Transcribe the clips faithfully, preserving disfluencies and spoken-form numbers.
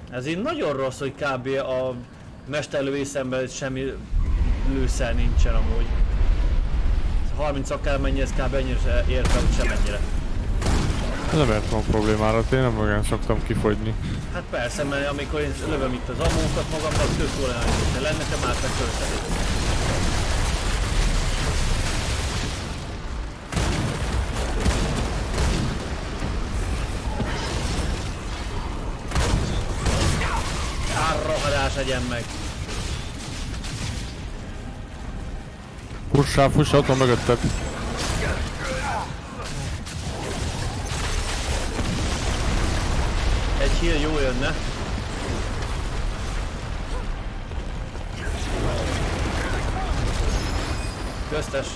Ez így nagyon rossz, hogy kb. A mesterlövészemben semmi lőszer nincsen amúgy. harminc akármennyi, ez kb. Ennyire érte, hogy semennyire. Nem értem a problémára, én nem olyan szoktam kifogyni. Hát persze, mert amikor én lövöm itt az amókat magamnak, tök jól lenne, hogy lenne, te már megtöltedik. Rohadás egyen meg! Fussál, fussál, ott van mögötted. Egy heal jó jönne. Köztes.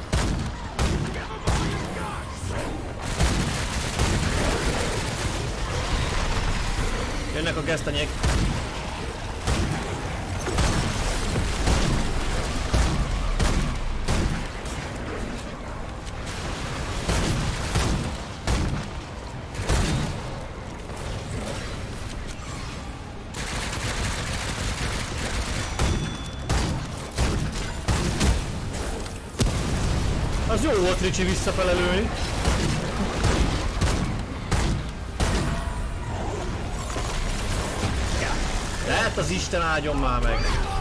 Jönnek a gesztenyék. Az jó volt Ricsi visszafele lőni. Lehet az Isten áldjon már meg.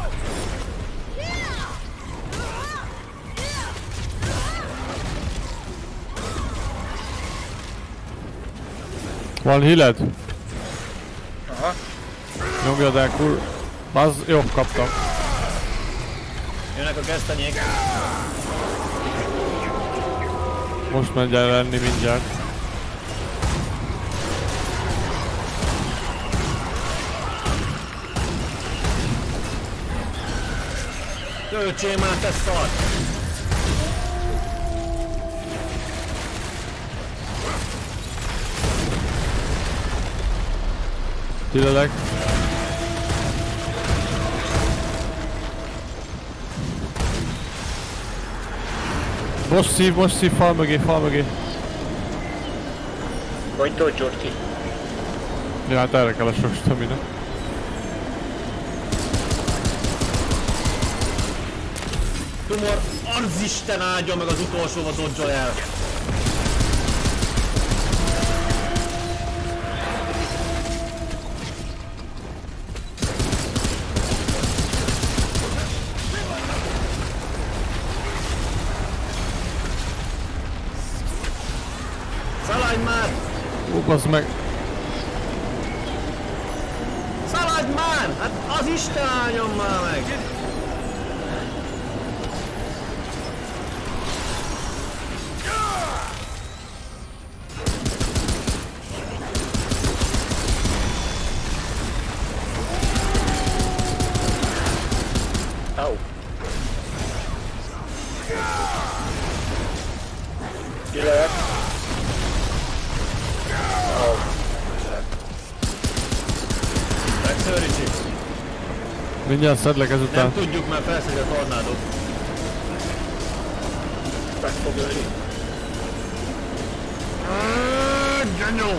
Van healed? Aha. Nyomjad el, kur... Az jó, kaptam. Jönnek a gesztenyék. Most megy el lenni mindjárt. Töltsél már, te szar! Tillelek. Most szív, most szív, fal mögé, fal mögé. Hogy dodge-old ki? Ja, hát erre kell a sok stamina. Tumor, az Isten áldja meg az utolsóba dodge-ol el! Szaladj már! Ó, bazd meg! Szaladj már! Hát az Isten áldjon már meg! Au. Gyere! Au. Megször Ricsi! Mindjárt szedlek ezután. Nem tudjuk, mert felszedi a tornádot. Meg fog ölni. Genyó!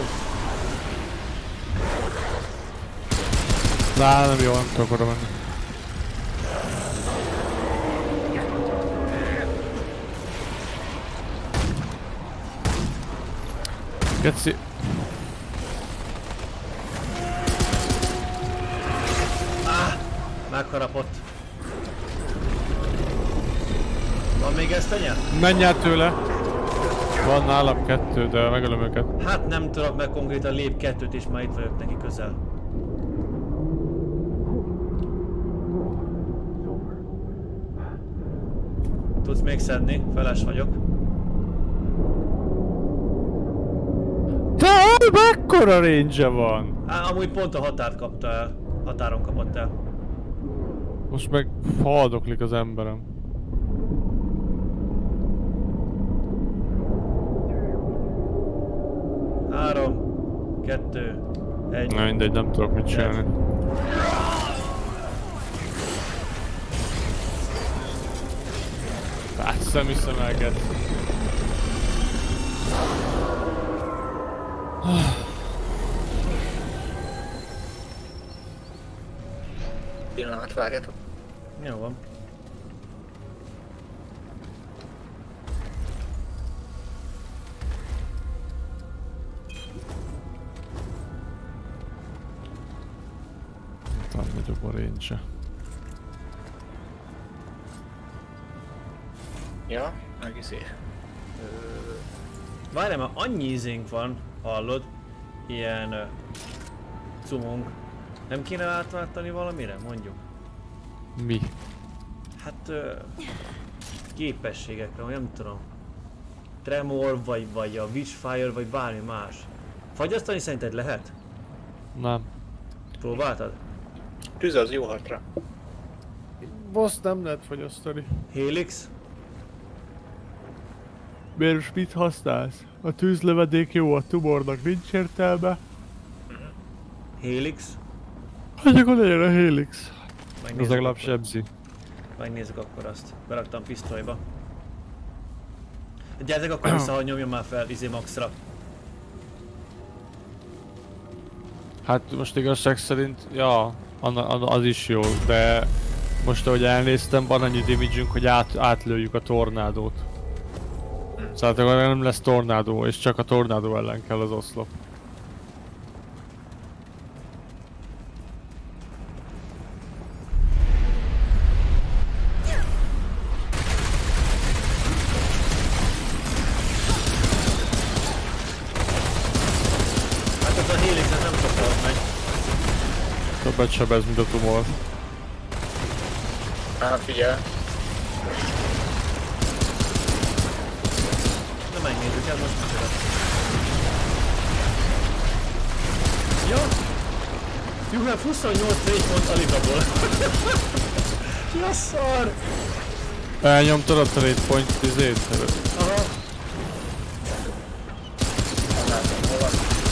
Á, nem jó, nem tudok oda menni. Geci. Ah! Megharapott. Van még gesztenye? Menj át tőle! Van nálam kettő, de megölöm őket. Hát nem tudok meg konkrétan lép kettőt és már itt vagyok neki közel. Tudsz még szedni? Feles vagyok. Te mekkora range van? Á, amúgy pont a határt kapta el. Határon kapott el. Most meg haldoklik az emberem. Három, kettő, egy. Na mindegy, nem tudok mit csinálni. Hát nem hiszem elket. Pillanat, várjatok. Jó van. Talán nagyobb a range-e. Ja, meg izé. Várjál, már annyi izénk van, hallod? Ilyen... Uh, cumunk. Nem kéne átváltani valamire? Mondjuk. Mi? Hát... Uh, képességekre, nem tudom. Tremor, vagy, vagy a Witchfire, vagy bármi más. Fagyasztani szerinted lehet? Nem. Próbáltad? Tűz az jó hatra. Boss nem lehet fogyasztani. Helix? Miért mit használsz? A tűzlövedék jó, a tumornak nincs értelme. Helix? Hogy akkor legyen a Helix? Az Megnézzük legalább akkor. sebzi. Megnézzük akkor azt. Beraktam pisztolyba. Gyertek akkor vissza, hogy nyomjon már fel izé maxra. Hát most igazság szerint, ja, anna, anna, az is jó, de most ahogy elnéztem, van annyi damage-ünk, hogy át, átlőjük a tornádót. Szóval akkor nem lesz tornádó, és csak a tornádó ellen kell az oszlop. Hát az a Helix ez nem sokkal megy. Többet sebez, mint a tumor. Hát figyelj. Na megnézzük, ez most micsoda. Ja! You have huszonnyolc rage pont aligaból. Ja szar! Elnyomtad a trade point izét? Aha. Nem látom, hol van.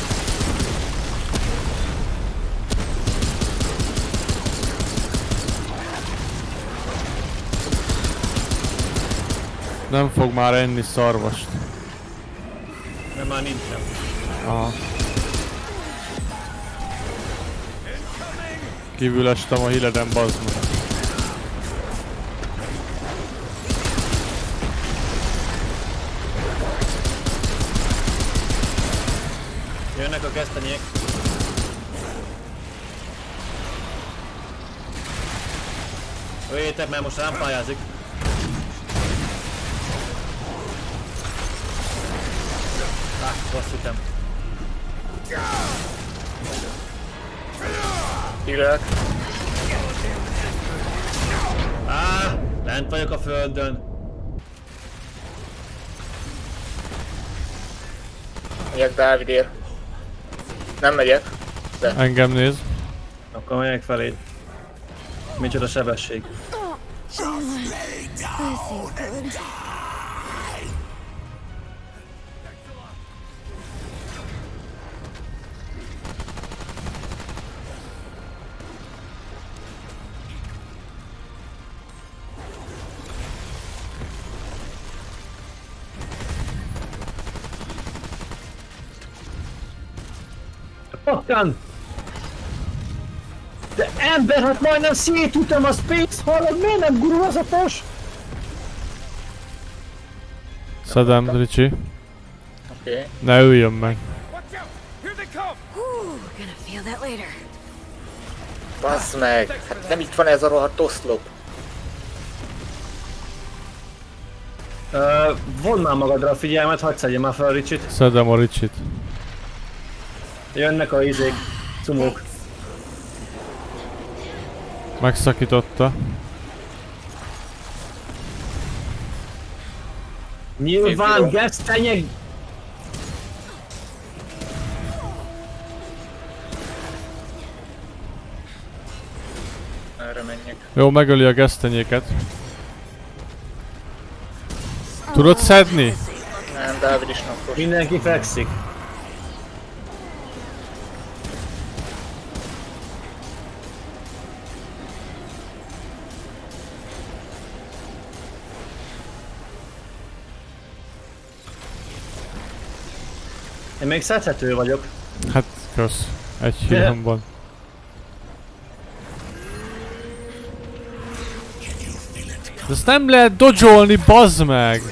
Nem fog már enni szarvast. Mert már nincsen. Aha. Kívül estem a híleden, bazd meg. Jönnek a kesztenyék. Öljétek, mert most rám pályázik. Ah, rossz ütem. Hírek. Ah, lent vagyok a földön. Megyek Dávidért. Nem megyek. De. Engem néz. Akkor megyek feléd. Micsoda sebesség. I feel good. Pakkan! De ember, hát majdnem szétütöm a space, hallod, miért nem gurul az a fos? Szedem, Ricsi. Oké. Okay. Ne üljön meg. Ooh, gonna feel that later. Bassz meg! Hát nem itt van ez a rohadt oszlop. Uh, Vedd már magadra a figyelmet, hagyd szedjem már fel a Ricsit. Szedem a Ricsit. Jönnek a izék, cumók. Megszakította. Nyilván gesztenyek! Erre menjek. Jó, megöli a gesztenyéket. Tudod szedni? Nem, Dávid is napos. Mindenki fekszik. Én még szedhető vagyok. Hát, kösz. Egy hílem van. De ezt nem lehet dodge-olni, bazd meg!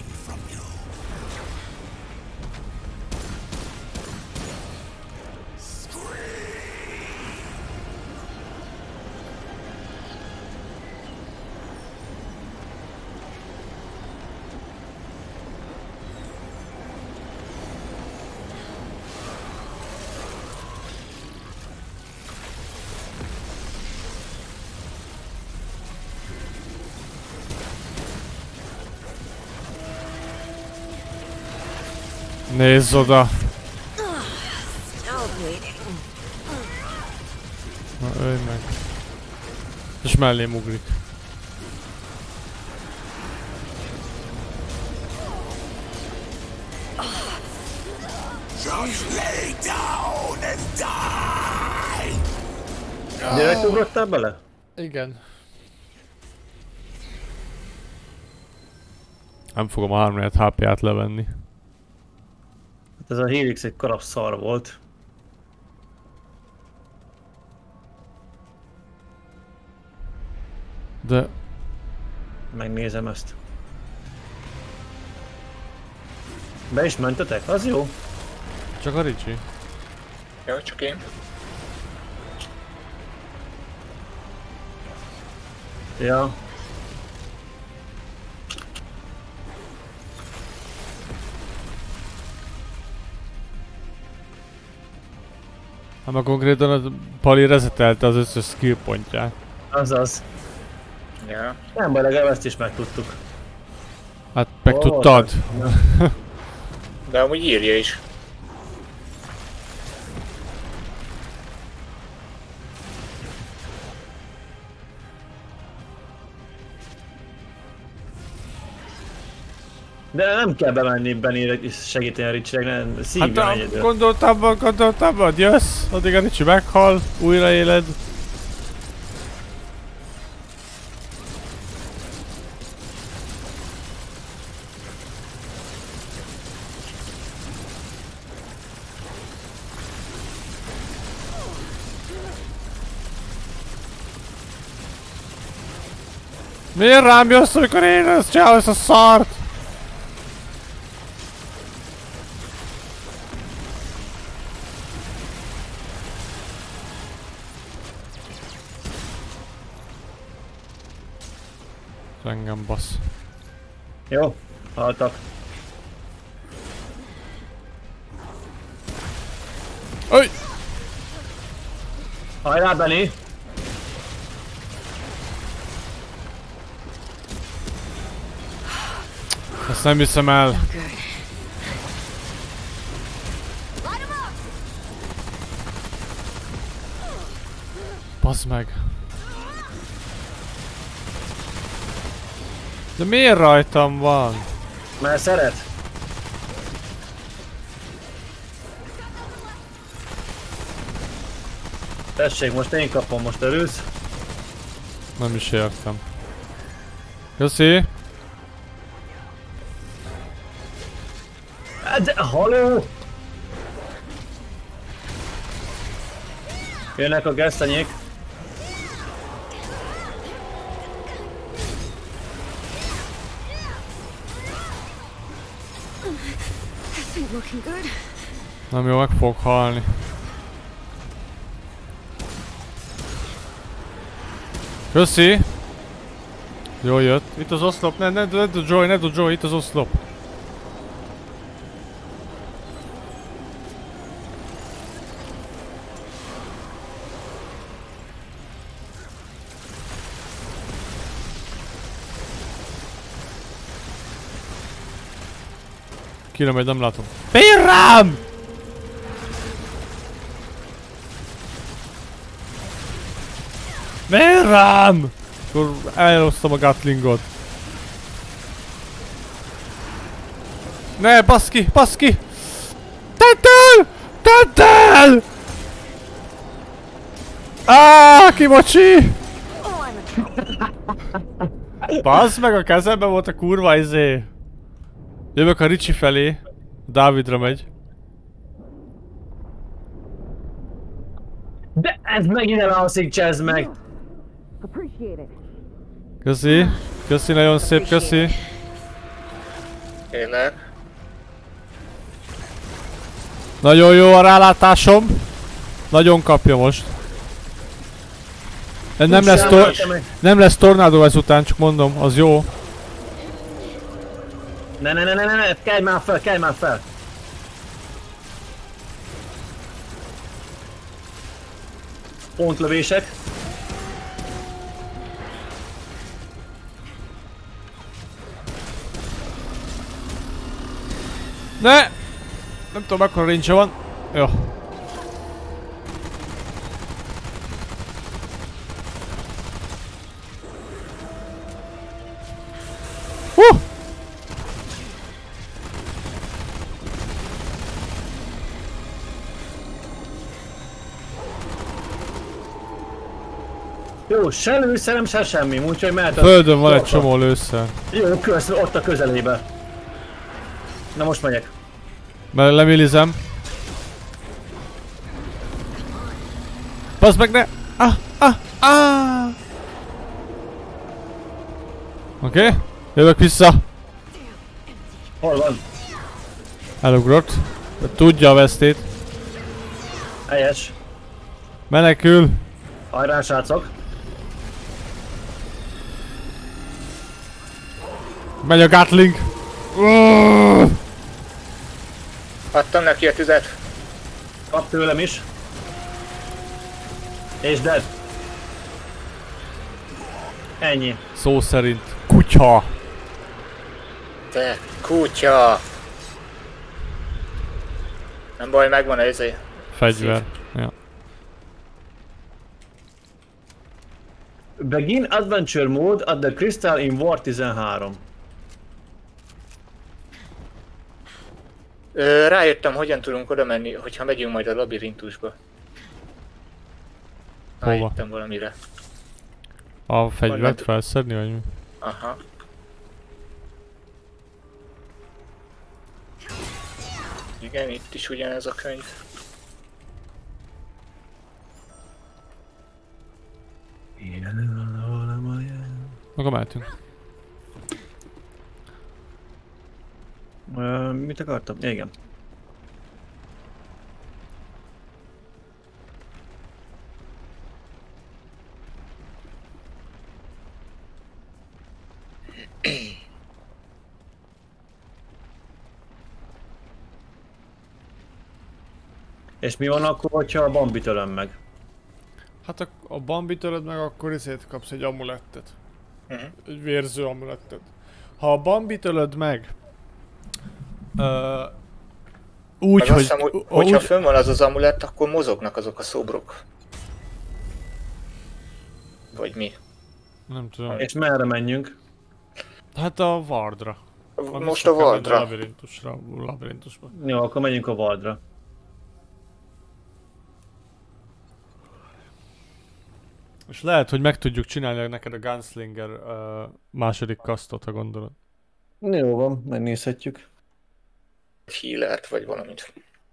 Nézz oda! Still bleeding. Na, ölj meg. És mellém ugrik. Direkt ugrottál bele? Igen. Nem fogom a háromnegyed há pé-át levenni. Hát ez a Helix egy karab szar volt. De... Megnézem ezt. Be is mentetek? Az jó. Csak a Ricsi. Jó, csak én. Ja. Hát már konkrétan a Pali resetelte az összes skill pontját. Azaz. Ja. Nem baj, legalább ezt is megtudtuk. Hát meg Hol tudtad. voltak? De amúgy írja is. De nem kell bemenni Bennyre és segíteni a Ricsinek, nem, Hát szívja a, egyedül. gondoltam, gondoltam, hogy jössz, addig a Ricsi meghal, újraéled. Miért rám jössz, amikor én ezt csinálom, ezt a szart? Engem basz. Jó, haltak. Öj! Hajrá, Benny! Ezt nem hiszem el. Good. Bazd meg. De miért rajtam van? Mert szeret. Tessék, most én kapom, most örülsz? Nem is értem. Köszi! De, haló! Jönnek a gesztenyék. This ain't looking good. Nem jó, meg fog halni. Köszi! Jó jött. Itt az oszlop, ne, ne, ne tud Joy, ne tud Joy, itt az oszlop. Kire megy, nem látom. Fél rám! Fél rám! Akkor elhoztam a Gatlingot. Ne, baszki, baszki! Tedd el! Tedd el! Áááá, kimocsi! Bazd meg, a kezemben volt a kurva izé. Jövök a Ricsi felé. Dávidra megy. De ez megint elhalszik, csezd meg! Appreciate it. Köszi. Köszi, nagyon szép, köszi. Kérlek. Nagyon jó a rálátásom. Nagyon kapja most. De nem lesz, tor nem lesz tornádó ezután, csak mondom, az jó. Ne ne ne ne ne, ne. Kelj már fel, kelj már fel! Pontlövések. Ne! Nem tudom, mekkora rincse van. Jó. Hú! Jó, se lőszerem, se semmi, úgyhogy mehet a... Földön van egy csomó lőszer. Jó, kösz, ott a közelébe. Na most megyek. Mert lemilizem. Baszd meg, ne! Ah, ah, ah! Oké, okay. Jövök vissza. Hol van? Elugrott. De tudja a vesztét. Helyes. Menekül. Hajrá, srácok. Megy a Gatling. Adtam neki a tüzet. Kap tőlem is. És dead. Ennyi. Szó szerint kutya. Te kutya. Nem baj, megvan ez izé. Fegyver. Ja. Begin Adventure Mode at the Crystal in War tizenhárom. Ö, rájöttem, hogyan tudunk oda menni, hogyha megyünk majd a labirintusba. Hova? Rájöttem valamire. A fegyvert Majd- felszedni, vagy mi? Aha. Igen, itt is ugyanez a könyv. Akkor mehetünk. Ö, mit akartam? Igen. És mi van akkor, hogyha a Bambit ölöm meg? Hát a, a Bambit ölöd meg, akkor izét kapsz egy amulettet. Uh-huh. Egy vérző amulettet. Ha a Bambit ölöd meg... Ö, úgy, Meg hogy... azt hiszem, hogy úgy, hogyha fönn van az az amulett, akkor mozognak azok a szobrok. Vagy mi? nem tudom. És merre menjünk? Hát a Vardra. Most a Vardra. A labirintusra, a labirintusba. Jó, akkor menjünk a Vardra. És lehet, hogy meg tudjuk csinálni neked a Gunslinger uh, második kasztot, ha gondolod. Jó van, megnézhetjük. Healert vagy valamit.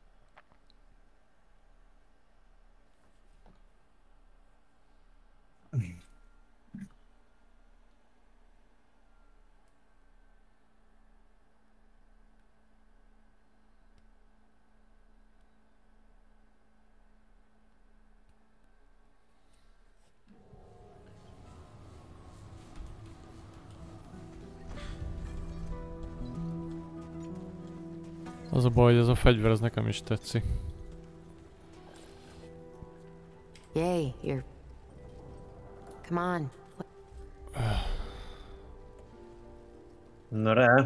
Az a baj, hogy ez a fegyver, ez nekem is tetszik. Yay, you're... Come on. Na re.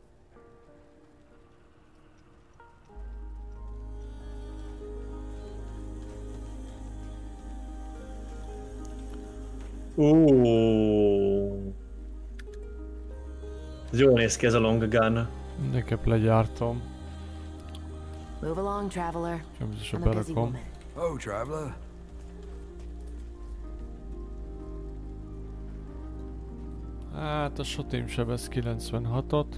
Uuuuh. Ez jól néz ki ez a long gun. Mindenképp legyártom. Move along, traveler. Természetesen I'm a busy berakom. woman. Oh, traveler. Hát a sotim sebez kilencvenhatot.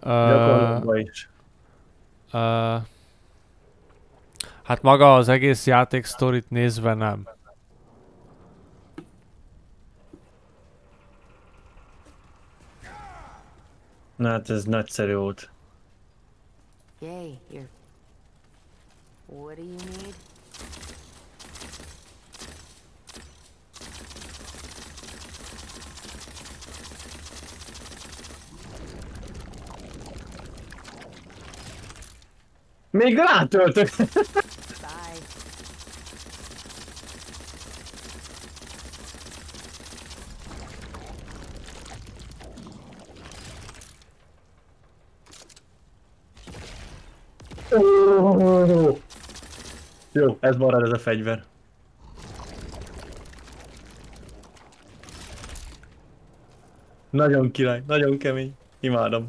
Gyakorlatban is. Uh, hát maga az egész játék sztorit nézve nem. Na hát ez nagyszerű volt. Yay, you're... What do you need? Még rátöltök! Bye. Oh. Jó, ez marad ez a fegyver. Nagyon király, nagyon kemény. Imádom.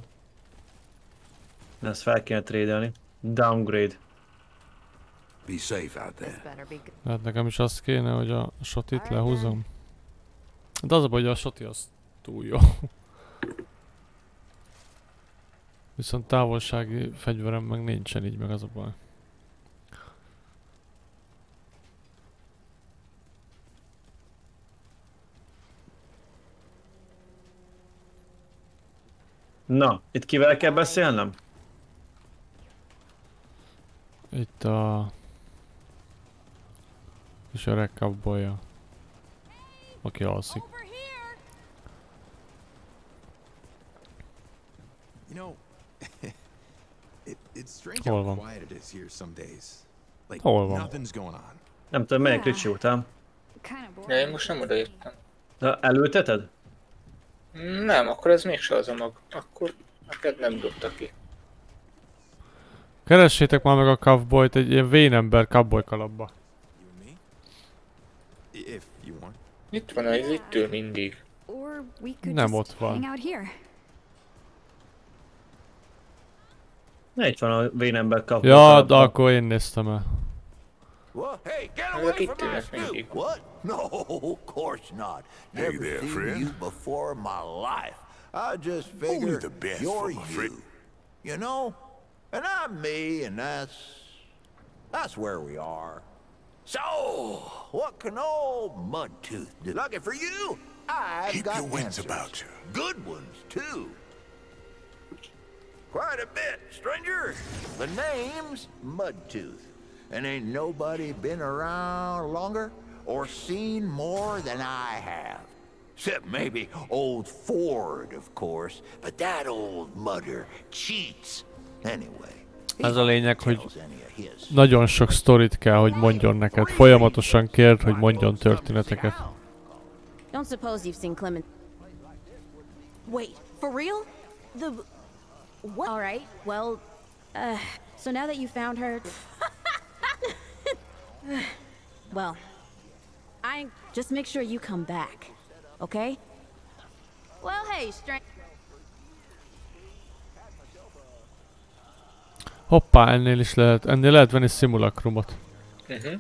Ezt fel kéne trédelni. Downgrade. Be safe out This there. better be good. Hát nekem is az kéne, hogy a shotit lehúzom. De az a baj, hogy a shoti az túl jó. Viszont távolsági fegyverem meg nincsen, így meg az a baj. Na, itt kivel kell beszélnem? Itt a... kis öreg cowboy-ja. Aki alszik. You know, it, it's strange Hol how van? quiet it is here some days. Like Hol van? nothing's going on. Nem tudom, melyik Ricsi után. Kind of Ja, én boring. most nem odaértem. De elülteted? Nem, akkor ez mégse az a mag. Akkor neked nem dobta ki. Keressétek már meg a cowboyt egy ilyen vénember cowboy kalapba. You and me? I- If you want. Itt van, ez itt ül mindig. Or we could Nem just ott van. hang out here. Na, itt van a vénember kapva. Ja, de akkor én néztem el. What? Hey, get Ezek away itt from my ülnek scoop! mindig. What? No, of course not. Hey Never there, seen friend. you before in my life. I just Only figure the best you're for my you. friend. You know? And I'm me, and that's... That's where we are. So, what can old Mudtooth do? Lucky for you, I've Keep got your wits answers. about you. Good ones, too. Quite a bit, stranger. The name's Mudtooth. And ain't nobody been around longer or seen more than I have. Except maybe old Ford, of course. But that old mudder cheats. Anyway. he Ez a lényeg, hogy tells any of his. nagyon sok sztorit kell, hogy mondjon neked. Folyamatosan kérd, hogy mondjon történeteket. Don't suppose you've seen Clement. Wait, for real? The... What? All right, well, uh, so now that you found her... well, I... Just make sure you come back, okay? Well, hey, strange... Hoppá, ennél is lehet, ennél lehet venni szimulakrumot. Uh-huh.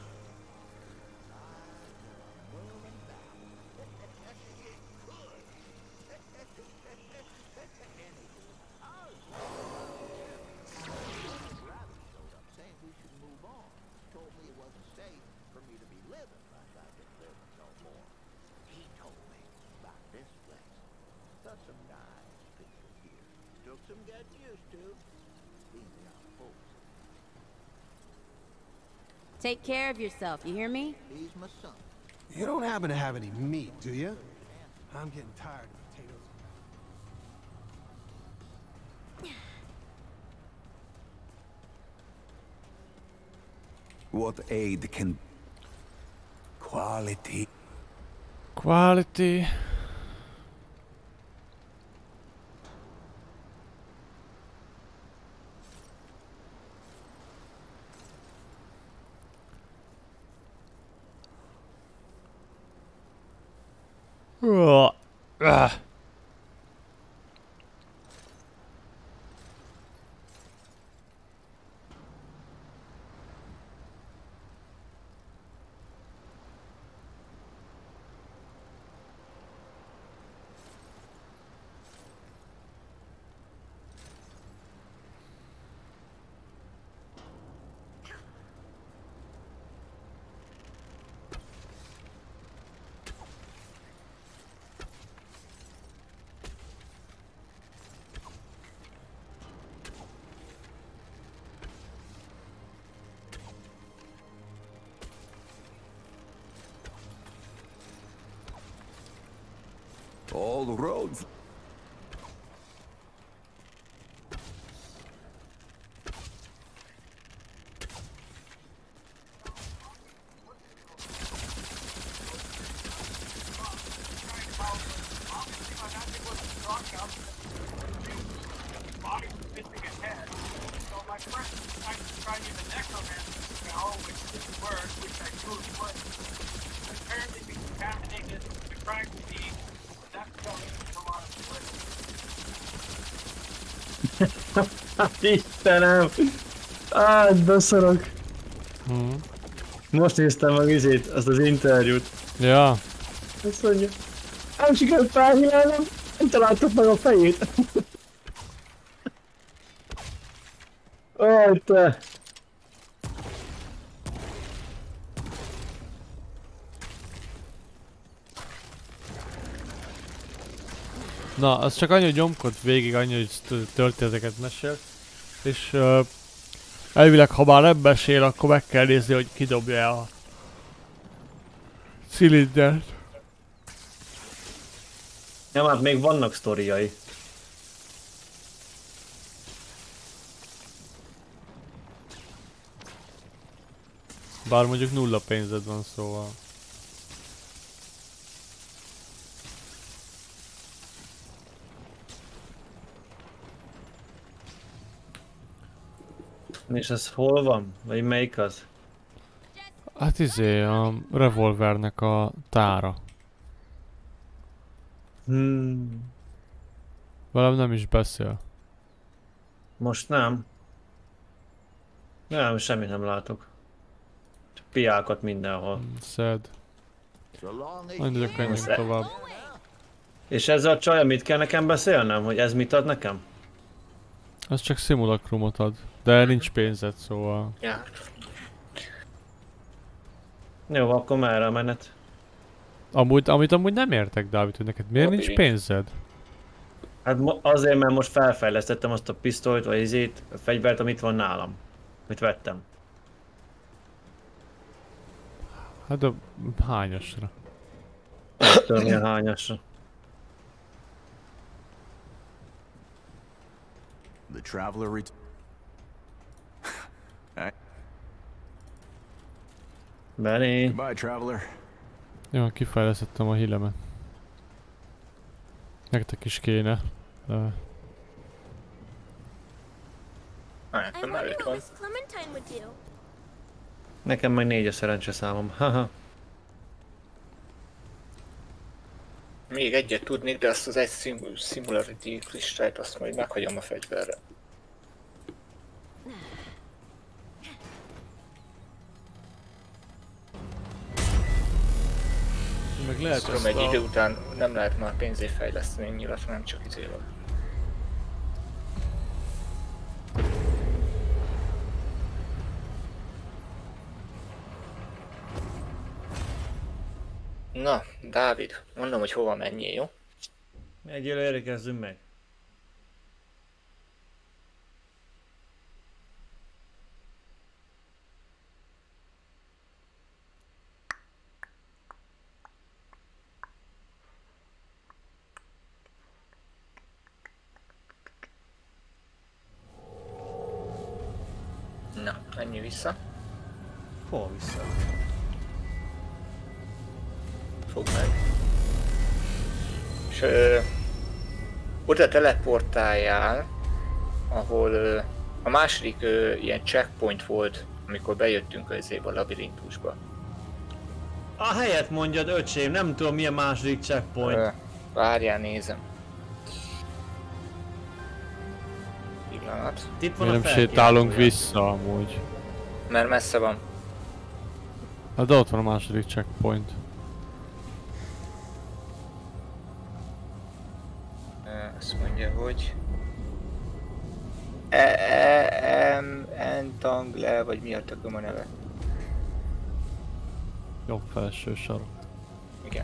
Take care of yourself, you hear me? He's my son. You don't happen to have any meat, do you? I'm getting tired of potatoes. What aid can quality? Quality. Ugh. Ah. All the roads. Hát Istenem! Á, beszarok! Hmm. Most néztem meg izét, azt az interjút. Ja. Azt mondja, nem sikerült felhíválnom, nem találtuk meg a fejét. Aj, te! Na, az csak annyi, hogy nyomkod végig, annyi, hogy történeteket mesél. És uh, elvileg, ha már nem mesél, akkor meg kell nézni, hogy kidobja a cilindert. Ja, hát még vannak sztoriai. Bár mondjuk nulla pénzed van, szóval. És ez hol van? Vagy melyik az? Hát izé, a revolvernek a tára. Hmm. Velem nem is beszél. Most nem. Nem, semmit nem látok. Csak piákat mindenhol. Szed. Mondjuk, menjünk tovább. És ezzel a csajjal mit kell nekem beszélnem? Hogy ez mit ad nekem? Az csak szimulakrumot ad. De nincs pénzed, szóval... Ja. Jó, akkor merre a menet? Amúgy, amit amúgy nem értek, Dávid, hogy neked miért nincs pénzed? Hát azért, mert most felfejlesztettem azt a pisztolyt, vagy izét, a fegyvert, amit van nálam. Mit vettem. Hát a hányasra? Nem tudom, milyen hányasra. The traveler ret Benny. Goodbye, traveler. Jó, kifejlesztettem a hílemet. Nektek is kéne. De... Hát, nem előtt van. Nekem meg négy a szerencseszámom. Haha. Még egyet tudnék, de azt az egy szim similarity kristályt azt majd meghagyom a fegyverre. Meg lehet tudom, egy idő után nem lehet már pénzé fejleszteni nyilat, hanem csak izéval. Na, Dávid, mondom, hogy hova menjél, jó? Egyelőre érkezzünk meg. Na, menjünk vissza. Hol vissza? Fogd meg. És ö, oda teleportáljál, ahol ö, a második ö, ilyen checkpoint volt, amikor bejöttünk közébe a labirintusba. A helyet mondjad, öcsém, nem tudom milyen második checkpoint. Ö, várjál, nézem. Pillanat. Itt van mi a nem sétálunk felkiáltója. vissza amúgy. Mert messze van. Hát de ott van a második checkpoint. Azt mondja, hogy... E e m Entangle, vagy mi a tököm a neve? Jobb felső sarok. Igen.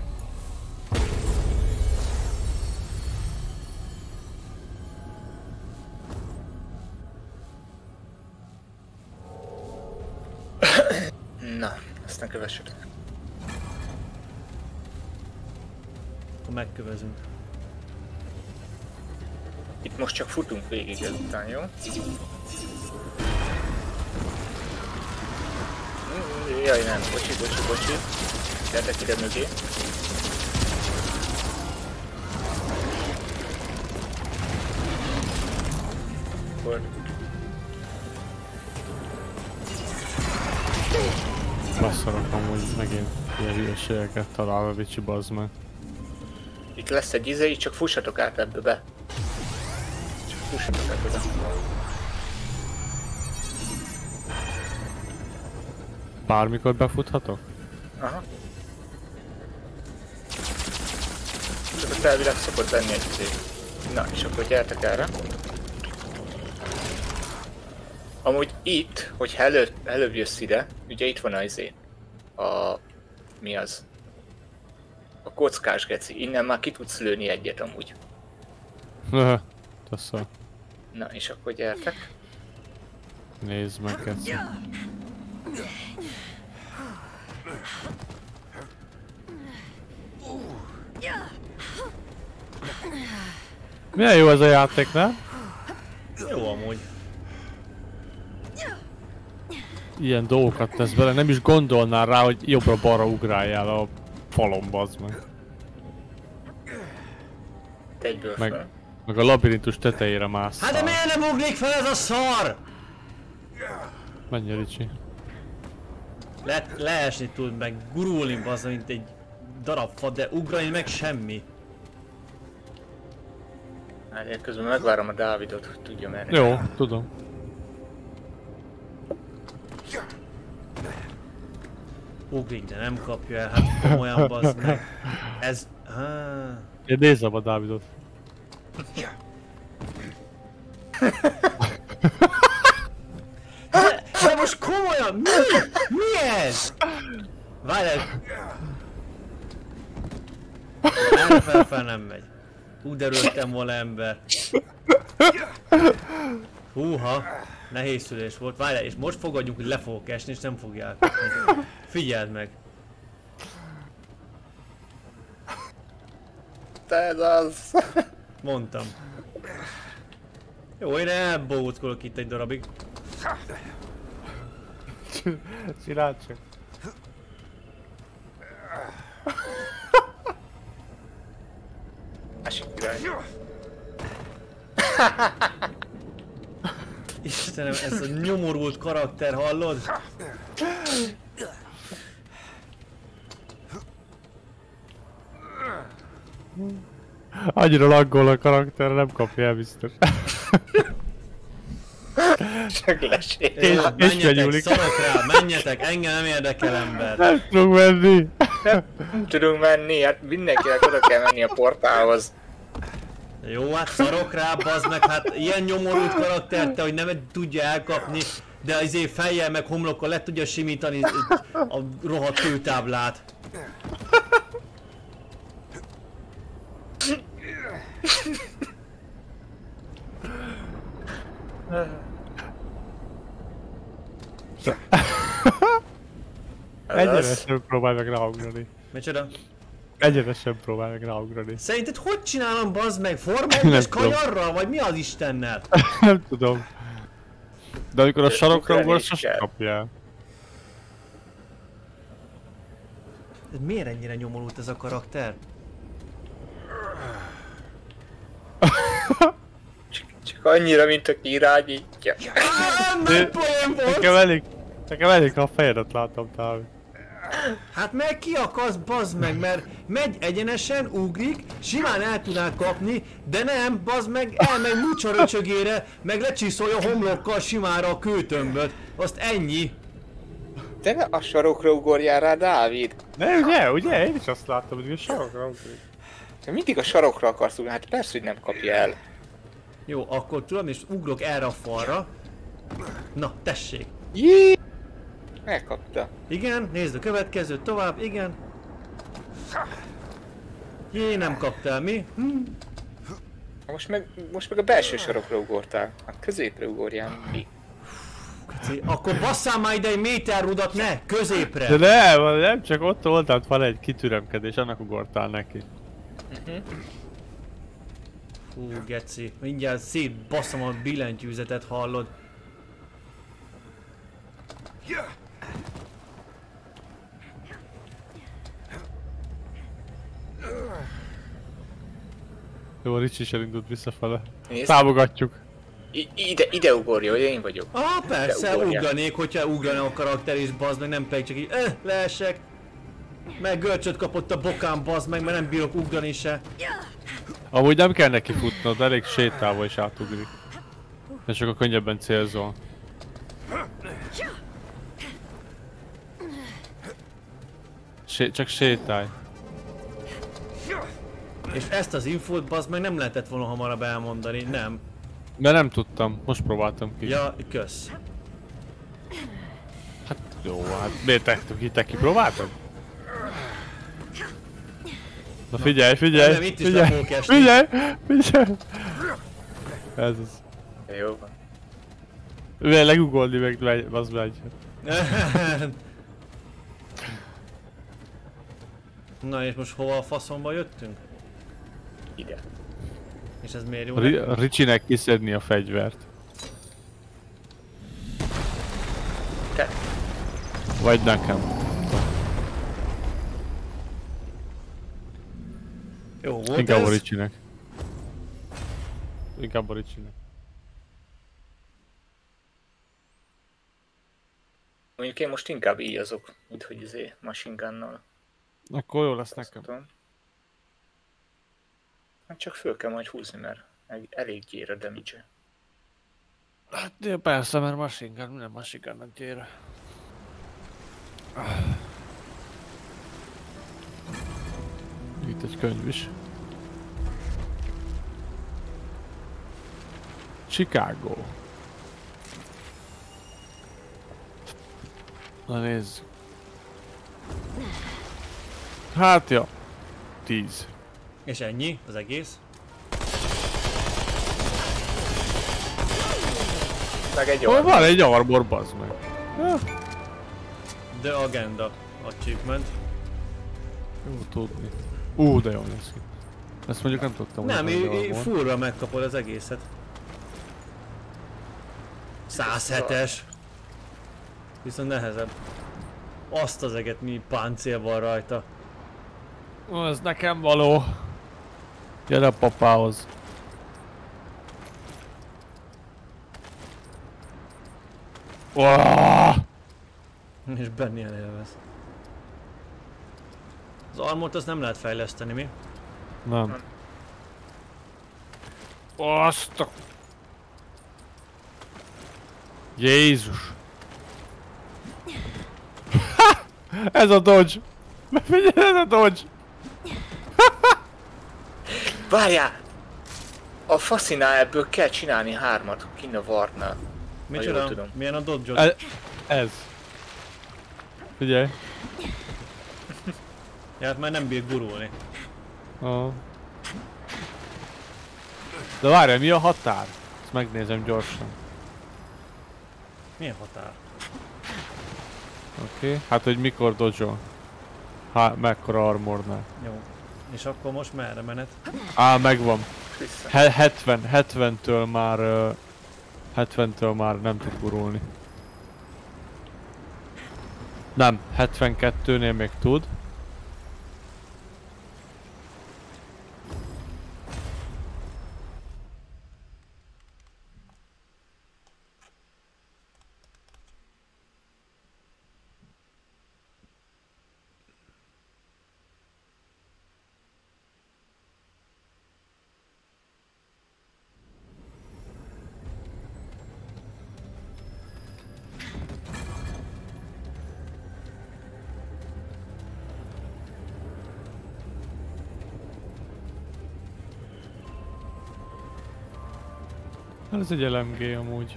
Na, aztán kövessetek. Akkor megkövezünk. Itt most csak futunk végig ezután, jó? Jaj, nem, bocsi, bocsi, bocsi. Gyertek ide mögé. Akkor... Basszarok amúgy megint ilyen hülyeségeket találva, Vicsi, bazd meg. Itt lesz egy izé, így csak fussatok át ebbe be. Csak fussatok át oda. Bármikor befuthatok? Aha. Csak ott elvileg szokott lenni egy izé. Na, és akkor gyertek erre. Amúgy itt, hogyha elő, előbb jössz ide, ugye itt van az izé. A... mi az? A kockás geci. Innen már ki tudsz lőni egyet amúgy. Öhö, teszem. Na, és akkor gyertek. Nézd meg, geci. Milyen jó ez a játék, nem? Jó amúgy. Ilyen dolgokat tesz bele, nem is gondolnál rá, hogy jobbra-balra ugráljál a falon, bazd meg. Egyből Meg, fel. meg a labirintus tetejére másszál. Hát de miért nem ugrik fel ez a szar? Menj, Ricsi. Le, leesni tud, meg gurulni bazza, mint egy darab fa, de ugrani meg semmi. Hát én közben megvárom a Dávidot, hogy tudja merni. Jó, tudom. Ugrik, de nem kapja el, hát komolyan bazd meg. Ez... Há... Én nézzem a Dávidot. De, de most komolyan, mi? Mi ez? Várj! Erre fel-fel nem megy. Hú, de röltem volna ember. Húha, nehéz szülés volt. Várjál, és most fogadjunk, hogy le fogok esni, és nem fogja elkapni. Figyeld meg. Te ez az. Mondtam. Jó, én elbóckolok itt egy darabig. Csináld csak. Másik irány. Istenem, ez a nyomorult karakter, hallod? Annyira laggol a karakter, nem kapja el biztos. Csak lesél. És, és Menjetek, nyúlik. szarok rá, menjetek, engem nem érdekel ember. Nem tudunk menni. Nem tudunk menni, hát mindenkinek oda kell menni a portálhoz. Jó, hát szarok rá, bazd meg, hát ilyen nyomorult karakterte, hogy nem tudja elkapni, de azért fejjel meg homlokkal le tudja simítani a rohadt kőtáblát. Egyenesen próbálj meg ráugrani. Micsoda? Egyenesen próbálj meg ráugrani. Szerinted hogy csinálom, bazd meg? Forma egyes kanyarral? Vagy mi az Istennel? Nem tudom. De amikor a sarokra ugorsz, sosem kapja el. Miért ennyire nyomorult ez a karakter? Csak, csak annyira, mint aki irányítja. Nem poén volt! Nekem elég, nekem elég, ha a fejedet látom, Dávid. Hát meg ki akarsz, bazd meg, mert megy egyenesen, ugrik, simán el tudnál kapni, de nem, bazd meg, elmegy mucsaröcsögére, meg lecsiszolja homlokkal simára a kőtömböt. Azt ennyi. De ne a sarokra ugorjál rá, Dávid. De ugye, ugye? Én is azt láttam, hogy a sarokra ugrik. Te mindig a sarokra akarsz ugrani, hát persze, hogy nem kapja el. Jó, akkor tudom, és ugrok erre a falra. Na, tessék. Jé! Megkapta. Igen, nézd a következőt tovább, igen. Jé, nem kaptál, mi? Hm? Most meg, most meg a belső sarokra ugortál. A középre ugorjál, mi? Akkor basszál már ide egy méterrudat, ne! Középre! De nem, nem csak ott voltál, van egy kitüremkedés, annak ugortál neki. Uh-huh. Hú, geci. Mindjárt szétbasszom a billentyűzetet, hallod? Jó, a Ricsi is elindult visszafele. Nézd. Támogatjuk. I ide, ide ugorja, hogy én vagyok. Ah, persze, Ide ugorja. ugranék, hogyha ugrana a karakter is, bazd meg, nem pedig csak így, öh, leesek. Meg görcsöt kapott a bokám, bazd meg, mert nem bírok ugrani se. Amúgy nem kell neki futnod, elég sétálva is átugrik. És akkor könnyebben célzol. Sé csak sétálj. És ezt az infót, bazd meg, nem lehetett volna hamarabb elmondani, nem. Mert nem tudtam, most próbáltam ki. Ja, kösz. Hát jó, hát miért te, te, te kipróbáltad? Na figyelj, figyelj, Nem, itt is figyelj, le fogok esni. figyelj, figyelj. Ez az. Jó van. Mivel legugolni meg megy, az megy. Na és most hova a faszomba jöttünk? Ide. És ez miért jó? Ri Ricsinek kiszedni a fegyvert. Te. Vagy nekem. Jó volt Inkább ez? a Ricsinek. Inkább a Ricsinek. Mondjuk én most inkább íjazok, mint hogy izé machine gunnal. Akkor jó lesz nekem. Tudom. Hát csak föl kell majd húzni, mert elég gyér a damage-e. Hát ja, persze, mert machine gun, nem machine gunnak gyér. Itt egy könyv is. Chicago. Na nézzük. Hát ja. Tíz. És ennyi? Az egész? Meg egy Hol olyan. van egy armor, bazd meg. Ja. The Agenda achievement. Jó tudni. Ú, de jó lesz ki. Ezt mondjuk nem tudtam. Nem, hogy van egy í- í- armor. fullra megkapod az egészet. száz hetes. Viszont nehezebb. Azt az eget, mi páncél van rajta. Ó, ez nekem való. Gyere a papához. Oh! És Benny elélvez. Az armort azt nem lehet fejleszteni, mi? Nem. Azt a... Jézus! Ez a dodge! Figyelj, ez a dodge! Várjál! A faszinál ebből kell csinálni hármat kinn a Wartnál. Micsoda? jól tudom. Milyen a dodge-od? Ez... ez. Figyelj. Ja, hát már nem bír gurulni. Oh. De várjál, mi a határ? Ezt megnézem gyorsan. Milyen határ? Oké, okay. Hát hogy mikor dodge-ol? Há, mekkora armornál? Jó. És akkor most merre menet? Á, megvan. Vissza. He hetven, hetventől már... Uh, hetventől már nem tud gurulni. Nem, hetvenkettőnél még tud. Ez egy el em gé amúgy.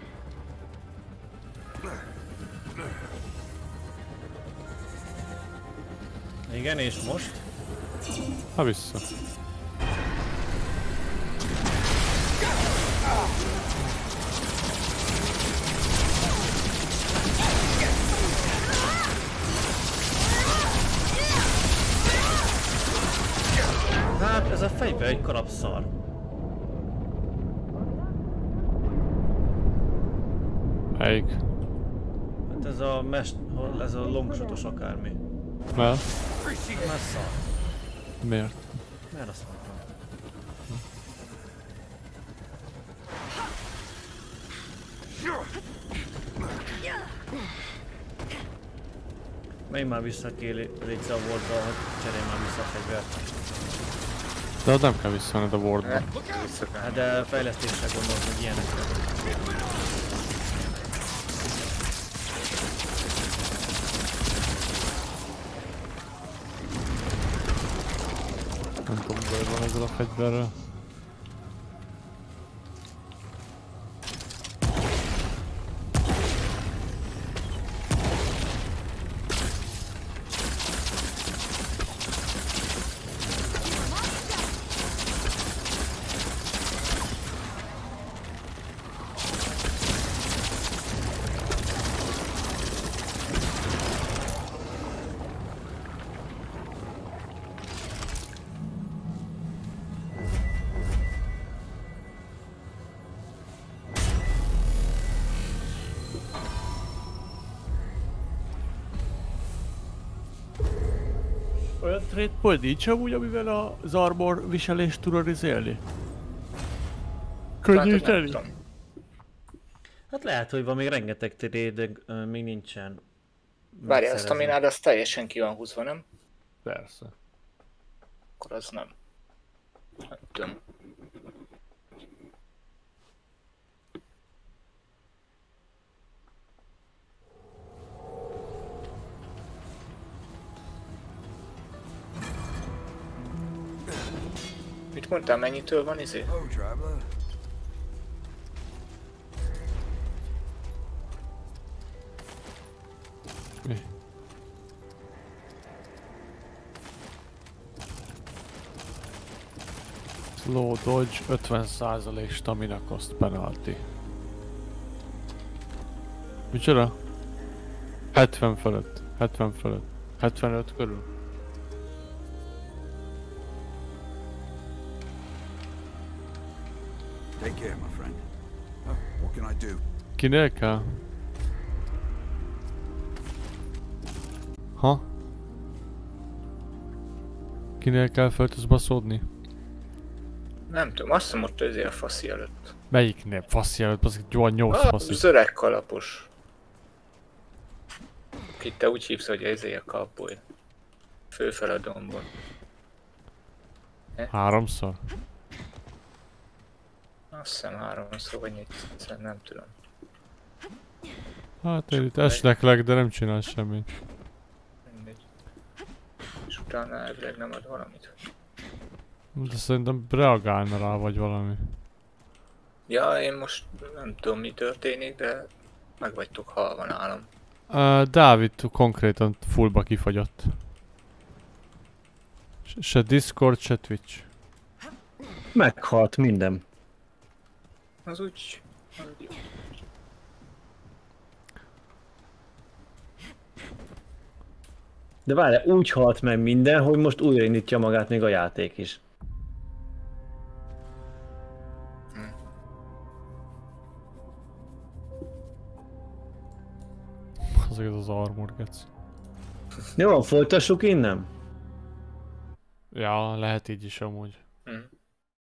Igen, és most? Ha vissza. Hát ez a fegyver egy kalapszar. Melyik? Hát ez a mest... ez a longshotos akármi. Mert? Már szar. Miért? Mert azt mondtam. Menj már vissza Kéli, légy a Wardra, hogy cserélj már vissza a fegyvert. De ott nem kell visszamened a Wardba. Hát de fejlesztésre gondolom, hogy ilyenekre. Nem tudom, baj van ezzel a fegyverrel. Olyan trade point nincs amúgy, amivel az armor viselést tudod izélni? Könnyíteni? Hát lehet, hogy van még rengeteg trade, de uh, még nincsen. Várjál, azt a minád az teljesen ki van húzva, nem? Persze. Akkor az nem. Nem tudom. Mit mondtál, mennyitől van izé? Mi? Slow dodge, ötven százalék stamina cost penalty. Micsoda? hetven fölött, hetven fölött, hetvenöt körül. Take care, my friend. Oh, what can I do? Kinél kell? Ha? Kinél kell föl tudsz baszódni? Nem tudom, azt hiszem ott ezért a faszi előtt. Melyiknél? Faszi előtt? Az egy nyolc Ah, faszi. az öreg kalapos. Itt te úgy hívsz, hogy ezért a cowboy. Főfel a dombon. Háromszor? Azt hiszem háromszor vagy négyszer, nem tudom. Hát én itt esleklek, de nem csinál semmit. Mindegy. És utána elvileg nem ad valamit. De szerintem reagálna rá vagy valami. Ja, én most nem tudom mi történik, de meg vagytok halva nálam. Uh, Dávid konkrétan fullba kifagyott. Se Discord, se Twitch. Meghalt minden. Az úgy... Az úgy... De várj, úgy halt meg minden, hogy most újraindítja magát még a játék is. Az ez az armor, geci. Jó, folytassuk innen? Ja, lehet így is amúgy.